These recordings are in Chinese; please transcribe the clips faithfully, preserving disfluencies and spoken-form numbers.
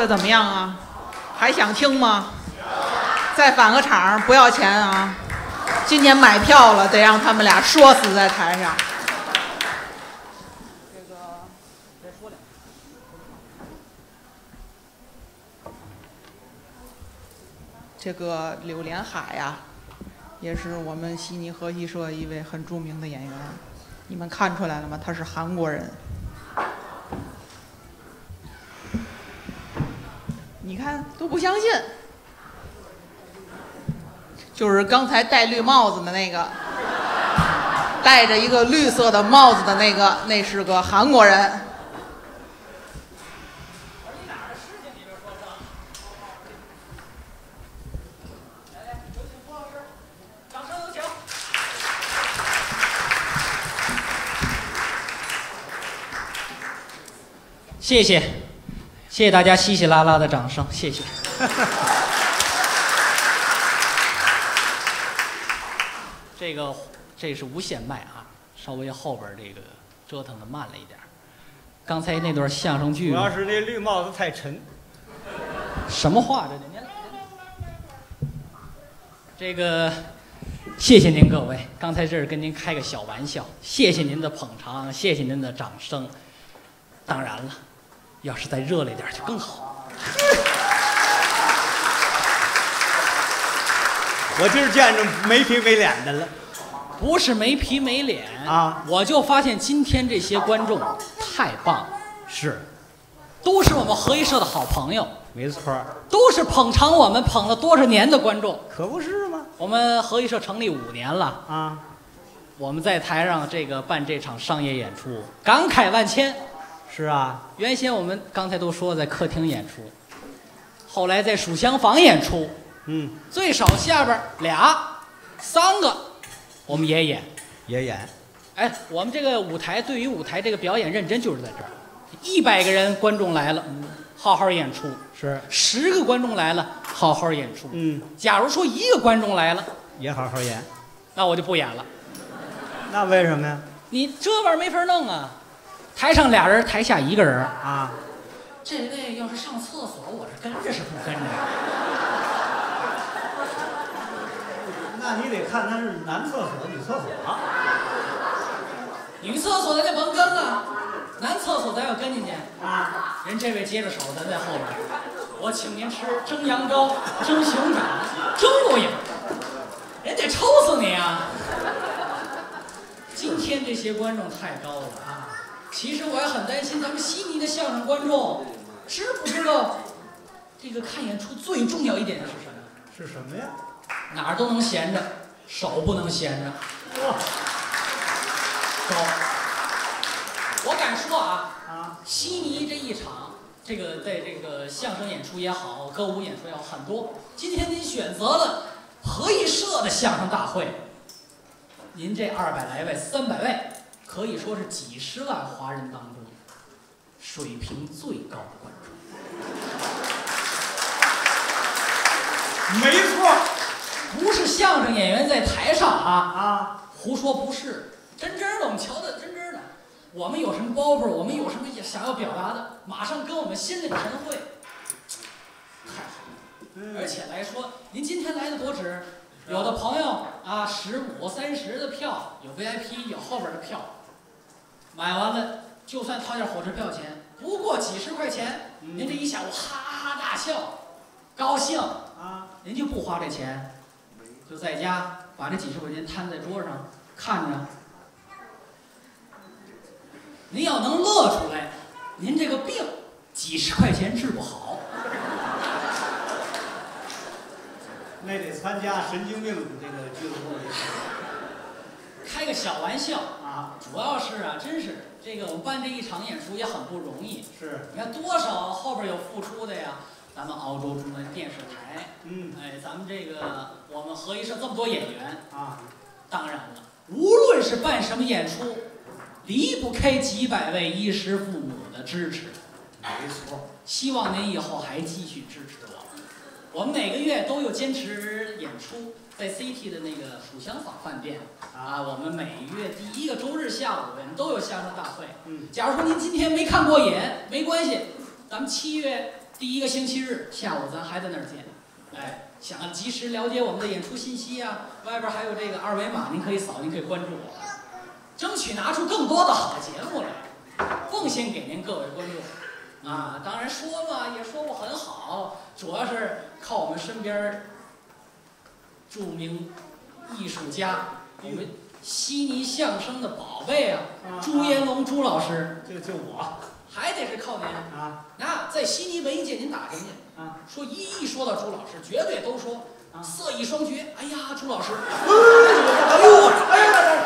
的怎么样啊？还想听吗？再返个场，不要钱啊！今年买票了，得让他们俩说死在台上。这个再说两句。这个柳连海呀，也是我们悉尼河西社一位很著名的演员。你们看出来了吗？他是韩国人。你看都不相信，就是刚才戴绿帽子的那个，戴着一个绿色的帽子的那个，那是个韩国人。 谢谢，谢谢大家稀稀拉拉的掌声，谢谢。这个这是无线麦啊，稍微后边这个折腾的慢了一点。刚才那段相声剧， 主要是那绿帽子太沉。 什么话这您？这个，谢谢您各位，刚才这是跟您开个小玩笑，谢谢您的捧场，谢谢您的掌声。当然了。要是再热烈点就更好。 我今儿见着没皮没脸的了。 不是没皮没脸啊， 我就发现今天这些观众太棒了，是，都是我们合一社的好朋友。 没错， 都是捧场我们捧了多少年的观众。 可不是吗？ 我们合一社成立五年了啊， 我们在台上这个办这场商业演出，感慨万千。 是啊， 原先我们刚才都说在客厅演出，后来在书香房演出， 嗯， 最少下边俩、三个，我们也演， 也演。 哎，我们这个舞台对于舞台这个表演认真就是在这儿，一百个人观众来了，好好演出； 是十个观众来了，好好演出。 嗯， 假如说一个观众来了， 也好好演， 那我就不演了。 那为什么呀？ 你这玩意儿没法弄啊！台上俩人，台下一个人啊。 这位要是上厕所，我是跟着是不跟着？ 那你得看他是男厕所、女厕所。 女厕所咱就甭跟了，男厕所咱要跟进去啊。 人这位接着手，咱在后边。我请您吃蒸羊羔、蒸熊掌、蒸鹿眼，人得抽死你啊！今天这些观众太高了啊！其实我还很担心咱们悉尼的相声观众，知不知道这个看演出最重要一点是什么？ 是什么呀？ 哪儿都能闲着，手不能闲着。 哇！ 手，我敢说啊， 啊， 悉尼这一场，这个在这个相声演出也好，歌舞演出也好，很多。今天您选择了合一社的相声大会，您这二百来位、三百位。可以说是几十万华人当中水平最高的观众。 没错， 不是相声演员在台上啊啊胡说，不是真真的，我们瞧得真真的。我们有什么包袱，我们有什么想要表达的，马上跟我们心领神会，太好了。 嗯、 而且来说，您今天来的多值，有的朋友啊，十五、三十的票，有 V I P， 有后边的票。买完了，就算掏点火车票钱，不过几十块钱， 嗯、 您这一下午哈哈大笑，高兴啊， 您就不花这钱，就在家把这几十块钱摊在桌上看着。您要能乐出来，您这个病几十块钱治不好。 那得参加神经病这个俱乐部。 开个小玩笑啊，主要是啊，真是这个我们办这一场演出也很不容易。 是， 你看多少后边有付出的呀？咱们澳洲中文电视台， 嗯， 哎，咱们这个我们合一社这么多演员啊， 当然了，无论是办什么演出，离不开几百位衣食父母的支持。 没错， 希望您以后还继续支持我们。我们每个月都有坚持演出。在 C T 的那个蜀香坊饭店啊，我们每月第一个周日下午我们都有相声大会。 嗯， 假如说您今天没看过瘾，没关系，咱们七月第一个星期日下午咱还在那儿见。哎，想及时了解我们的演出信息啊，外边还有这个二维码，您可以扫，您可以关注我，争取拿出更多的好节目来，奉献给您各位观众。啊，当然说嘛，也说不很好，主要是靠我们身边著名艺术家，我们悉尼相声的宝贝啊，朱延龙朱老师， 就就我还得是靠您啊。 那在悉尼文艺界您打听去啊， 说一一说到朱老师，绝对都说啊色艺双绝。哎呀，朱老师， 哎呦，哎呀，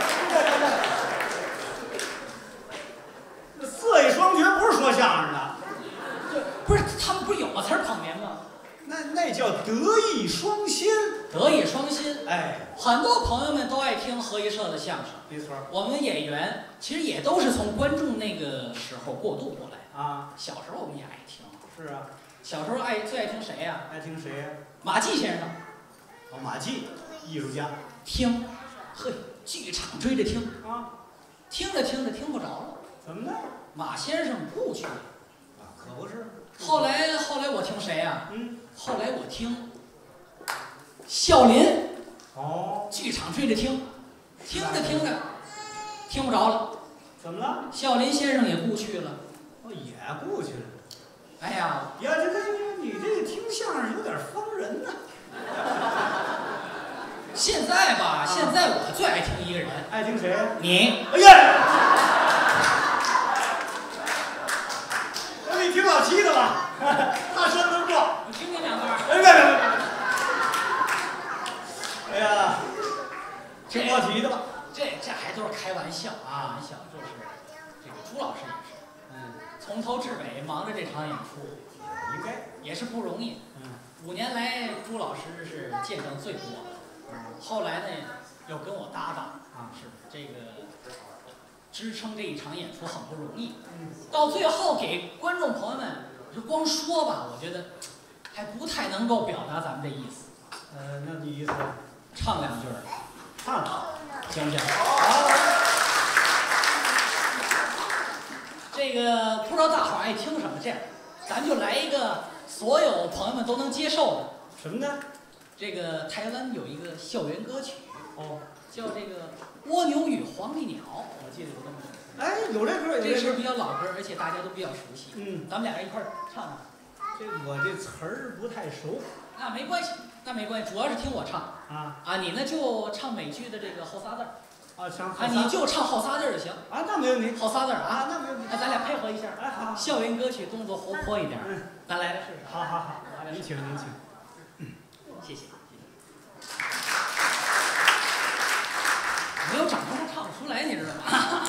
色艺双绝不是说相声的， 不是他们不是有个词儿捧您吗？ 那那叫德艺双馨。 德艺双馨， 哎， 很多朋友们都爱听合艺社的相声。 没错我们演员其实也都是从观众那个时候过渡过来。 啊， 小时候我们也爱听， 是啊， 小时候爱最爱听谁呀、 爱听谁呀？ 马季先生， 哦，马季，艺术家听，嘿，剧场追着听， 啊， 听着听着听不着了， 怎么的？ 马先生故去了。 啊，可不是。 后来后来我听谁呀、 嗯， 后来我听笑林， 哦， 剧场追着听，听着听着听不着了， 怎么了？ 笑林先生也故去了。 哦，也过去了。 哎呀， 呀，这个你这个听相声有点疯人呐。 现在吧，现在我最爱听一个人， 爱听谁？ 你。 哎呀，那你听老七的吧，他声能壮。 我听听两段。 哎，别别别！哎呀，听老七的吧。 这这还都是开玩笑啊，玩笑就是这个朱老师也是， 嗯， 从头至尾忙着这场演出， 应该。 也是不容易。 嗯， 五年来，朱老师是见证最多的。后来呢，又跟我搭档啊，是这个支撑这一场演出很不容易。 嗯， 到最后给观众朋友们，就光说吧，我觉得还不太能够表达咱们这意思。 呃，那你意思？ 唱两句儿， 唱。 行不行？ 好。 这个不知道大伙儿爱听什么，这样，咱就来一个所有朋友们都能接受的。 什么呢？ 这个台湾有一个校园歌曲， 哦， 叫这个《蜗牛与黄鹂鸟》，我记得有这么首。 哎，有这歌，有这歌。 这是比较老歌，而且大家都比较熟悉。 嗯， 咱们俩人一块儿唱唱。 这我这词儿不太熟。 那没关系，那没关系，主要是听我唱。 啊啊，你呢就唱美剧的这个后仨字儿。 啊，唱啊，你就唱后仨字儿就行。 啊，那没问题。 后仨字儿啊， 啊，那没问题。 那咱俩配合一下。 哎，好。 校园歌曲动作活泼一点。 嗯， 咱来来试试。 好好好，您请您请。 谢谢。没有掌声都唱不出来，你知道吗？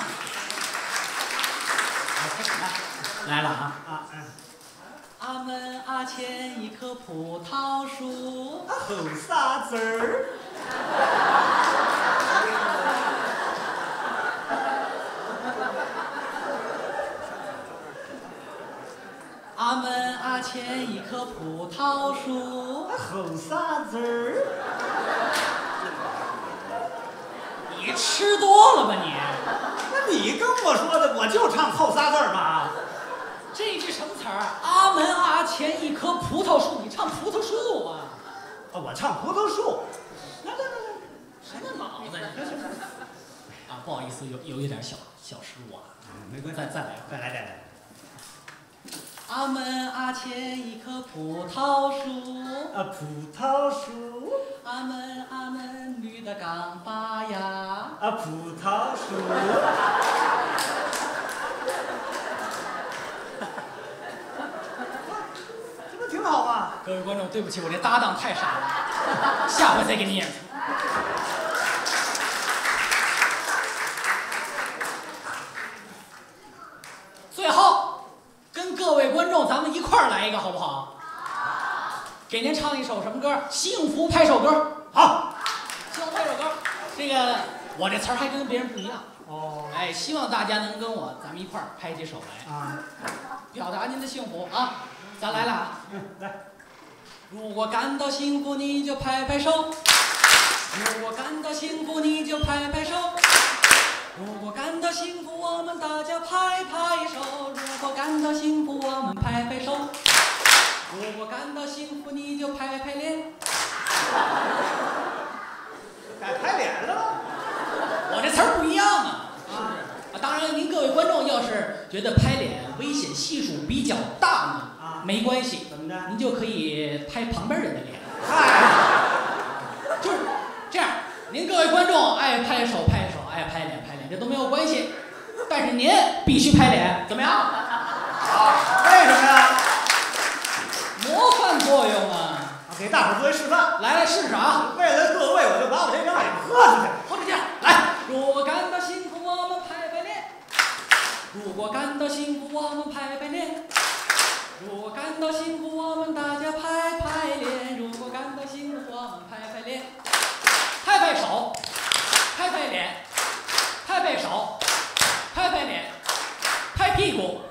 来了啊！ 啊，嗯。 俺们阿前一棵葡萄树， 后仨字儿。 俺们阿前一棵葡萄树， 后仨字儿。 你吃多了吧你？ 那你跟我说的，我就唱后仨字儿嘛。 这句什么词儿？阿门阿前一棵葡萄树，你唱葡萄树啊？ 啊，我唱葡萄树。来来来来， 什么脑子呀？啊，不好意思，有有一点小小失误啊。 嗯，没关系， 再再来， 再来再来。 阿门阿前一棵葡萄树， 啊，葡萄树。 阿门阿门绿的刚发芽， 啊，葡萄树。这不挺好吗？ 各位观众，对不起，我这搭档太傻了，下回再给你演出。最后，跟各位观众咱们一块儿来一个好不好？给您唱一首什么歌？幸福拍手歌。 好。 幸福拍手歌，这个我这词儿还跟别人不一样。 哦。 哎，希望大家能跟我咱们一块儿拍起手来啊， 表达您的幸福啊！咱来了啊！ 嗯，来。 如果感到幸福，你就拍拍手；如果感到幸福，你就拍拍手；如果感到幸福，我们大家拍拍手；如果感到幸福，我们拍拍手。 如果感到幸福，你就拍拍脸。 改拍脸了？ 我这词儿不一样啊，是不是？啊，当然，您各位观众要是觉得拍脸危险系数比较大呢， 啊， 没关系， 怎么着？ 您就可以拍旁边人的脸。 嗨， 就是这样，您各位观众爱拍手拍手，爱拍脸拍脸，这都没有关系。但是您必须拍脸，怎么样？ 好，为什么呀？ 模范作用啊！ 给大伙儿做一示范。 来来试试啊！ 为了各位，我就把我这张脸喝出去。 喝出去！来，如果感到幸福，我们拍拍脸；如果感到幸福，我们拍拍脸；如果感到幸福，我们大家拍拍脸；如果感到幸福，我们拍拍脸，拍拍手，拍拍脸，拍拍手，拍拍脸，拍屁股。